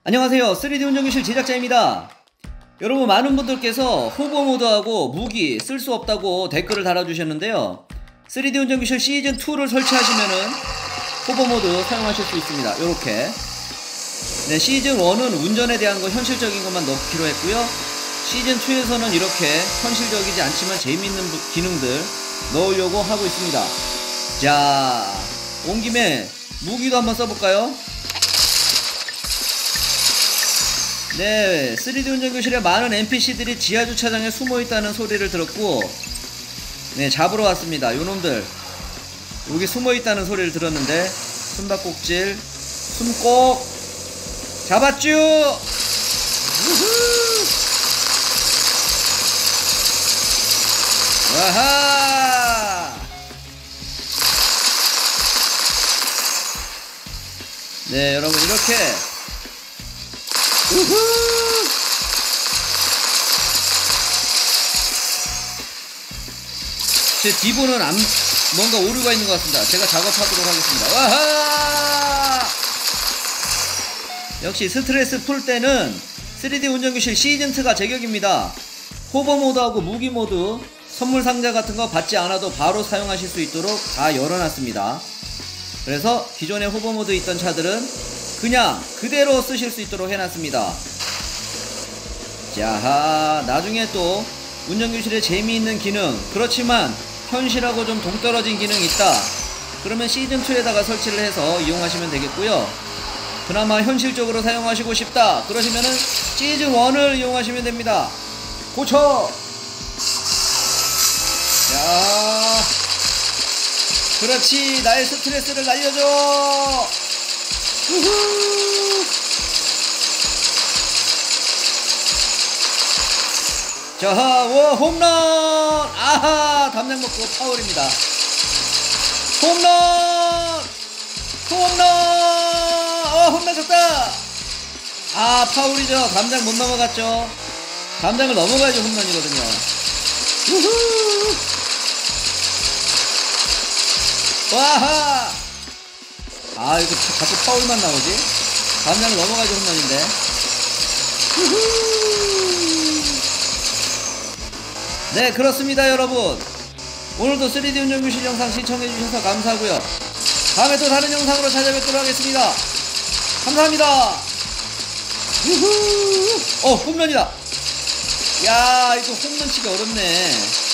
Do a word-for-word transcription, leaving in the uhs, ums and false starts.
안녕하세요. 쓰리디 운전교실 제작자입니다. 여러분, 많은 분들께서 호버 모드하고 무기 쓸 수 없다고 댓글을 달아주셨는데요, 쓰리디 운전교실 시즌이를 설치하시면은 호버 모드 사용하실 수 있습니다. 요렇게. 네, 시즌일은 운전에 대한 거 현실적인 것만 넣기로 했고요, 시즌이에서는 이렇게 현실적이지 않지만 재미있는 기능들 넣으려고 하고 있습니다. 자, 온 김에 무기도 한번 써볼까요? 네, 쓰리디 운전교실에 많은 엔피씨들이 지하주차장에 숨어있다는 소리를 들었고, 네, 잡으러 왔습니다. 요놈들 여기 숨어있다는 소리를 들었는데, 숨바꼭질 숨꼭 잡았쥬. 우후. 와하. 네, 여러분, 이렇게 우후! 제 뒤보는 안, 뭔가 오류가 있는 것 같습니다. 제가 작업하도록 하겠습니다. 와하! 역시 스트레스 풀 때는 쓰리디 운전교실 시즌이가 제격입니다. 호버 모드하고 무기 모드, 선물 상자 같은 거 받지 않아도 바로 사용하실 수 있도록 다 열어놨습니다. 그래서 기존에 호버 모드 있던 차들은 그냥 그대로 쓰실 수 있도록 해놨습니다. 자, 나중에 또 운전교실에 재미있는 기능, 그렇지만 현실하고 좀 동떨어진 기능이 있다 그러면 시즌이에다가 설치를 해서 이용하시면 되겠고요, 그나마 현실적으로 사용하시고 싶다 그러시면은 시즌일을 이용하시면 됩니다. 고쳐! 자, 그렇지, 나의 스트레스를 날려줘. 우후. 자, 와, 홈런! 아하, 담장 먹고 파울입니다. 홈런! 홈런! 어, 홈런 쳤다! 아, 파울이죠. 담장 못 넘어갔죠. 담장을 넘어가야지 홈런이거든요. 우후. 와하! 아, 이거 자꾸 파울만 나오지? 담장을 넘어가야지 홈런인데. 네, 그렇습니다 여러분. 오늘도 쓰리디 운전교실 영상 시청해주셔서 감사하고요, 다음에 또 다른 영상으로 찾아뵙도록 하겠습니다. 감사합니다. 유후. 어, 홈런이다. 야, 이거 홈런 치기 어렵네.